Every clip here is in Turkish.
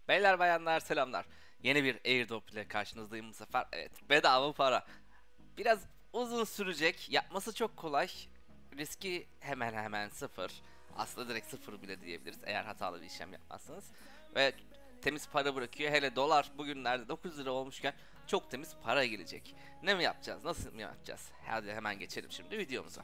Beyler bayanlar selamlar. Yeni bir airdrop ile karşınızdayım bu sefer. Evet, bedava para. Biraz uzun sürecek. Yapması çok kolay. Riski hemen hemen sıfır. Aslında direkt sıfır bile diyebiliriz eğer hatalı bir işlem yapmazsanız. Ve temiz para bırakıyor. Hele dolar bugünlerde 9 lira olmuşken çok temiz para gelecek. Ne mi yapacağız? Nasıl mı yapacağız? Hadi hemen geçelim şimdi videomuza.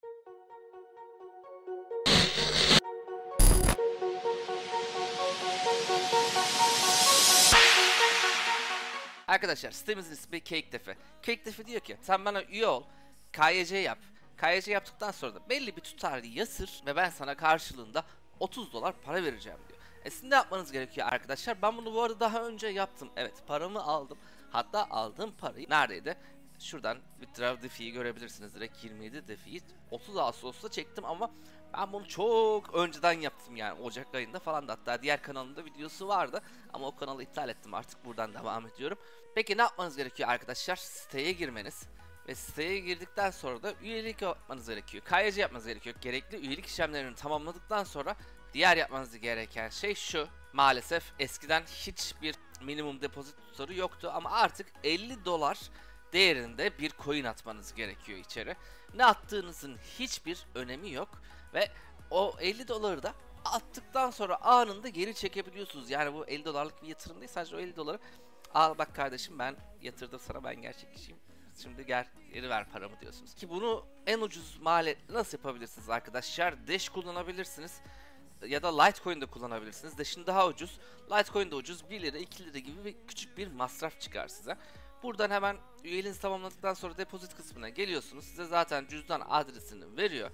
Arkadaşlar sitemizin ismi CakeDefi. CakeDefi diyor ki sen bana üye ol, KYC yap. KYC yaptıktan sonra da belli bir tutar yatır ve ben sana karşılığında 30 dolar para vereceğim diyor. Sizin de yapmanız gerekiyor arkadaşlar. Ben bunu bu arada daha önce yaptım. Evet, paramı aldım. Hatta aldığım parayı neredeydi? Şuradan Withdraw Defi'yi görebilirsiniz. Direkt 27 Defi'yi 30 Ağustos'ta çektim ama ben bunu çok önceden yaptım, yani Ocak ayında falan da, hatta diğer kanalımda videosu vardı ama o kanalı iptal ettim, artık buradan devam ediyorum. Peki ne yapmanız gerekiyor arkadaşlar? Siteye girmeniz ve siteye girdikten sonra da üyelik yapmanız gerekiyor. KYC yapmanız gerekiyor. Gerekli üyelik işlemlerini tamamladıktan sonra diğer yapmanız gereken şey şu: maalesef eskiden hiçbir minimum depozit tutarı yoktu ama artık 50 dolar değerinde bir coin atmanız gerekiyor içeri. Ne attığınızın hiçbir önemi yok ve o 50 doları da attıktan sonra anında geri çekebiliyorsunuz. Yani bu 50 dolarlık bir yatırım değil, sadece o 50 doları al bak kardeşim, ben yatırdım sana, ben gerçekçiyim. Şimdi geri ver paramı diyorsunuz. Ki bunu en ucuz maliyetle nasıl yapabilirsiniz arkadaşlar? Dash kullanabilirsiniz ya da Litecoin de kullanabilirsiniz. Dash'in daha ucuz, Litecoin de ucuz, 1 lira 2 lira gibi küçük bir masraf çıkar size. Buradan hemen üyeliğinizi tamamladıktan sonra depozit kısmına geliyorsunuz. Size zaten cüzdan adresini veriyor.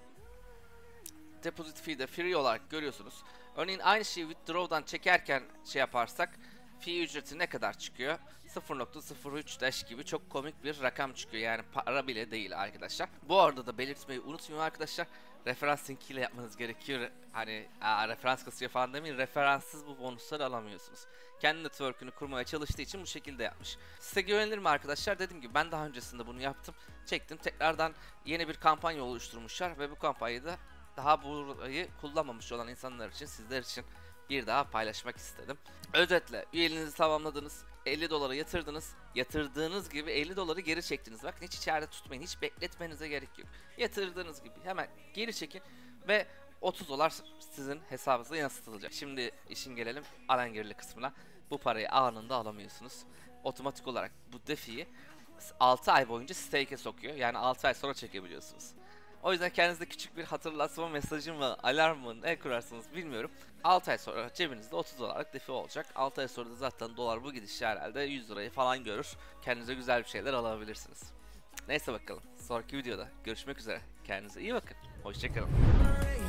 Deposit fee de free olarak görüyorsunuz. Örneğin aynı şeyi withdraw'dan çekerken yaparsak fee ücreti ne kadar çıkıyor? 0.03 dash gibi çok komik bir rakam çıkıyor. Yani para bile değil arkadaşlar. Bu arada da belirtmeyi unutmayın arkadaşlar. Referans linkiyle yapmanız gerekiyor. Hani referans kasıyor falan demeyin. Referanssız bu bonusları alamıyorsunuz. Kendi network'ünü kurmaya çalıştığı için bu şekilde yapmış. Size güvenilir mi arkadaşlar? Dediğim gibi ben daha öncesinde bunu yaptım. Çektim. Tekrardan yeni bir kampanya oluşturmuşlar ve bu kampanyada daha burayı kullanmamış olan insanlar için, sizler için bir daha paylaşmak istedim. Özetle üyeliğinizi tamamladınız, 50 dolara yatırdınız, yatırdığınız gibi 50 doları geri çektiniz. Bakın hiç içeride tutmayın, hiç bekletmenize gerek yok. Yatırdığınız gibi hemen geri çekin ve 30 dolar sizin hesabınıza yansıtılacak. Şimdi işin gelelim alengirli kısmına. Bu parayı anında alamıyorsunuz. Otomatik olarak bu defiyi 6 ay boyunca stake'e sokuyor. Yani 6 ay sonra çekebiliyorsunuz. O yüzden kendinize küçük bir hatırlatma mesajı mı, alarm mı, ne kurarsanız bilmiyorum. 6 ay sonra cebinizde 30 dolarlık defi olacak. 6 ay sonra da zaten dolar bu gidişle herhalde 100 lirayı falan görür. Kendinize güzel bir şeyler alabilirsiniz. Neyse bakalım. Sonraki videoda görüşmek üzere. Kendinize iyi bakın. Hoşçakalın.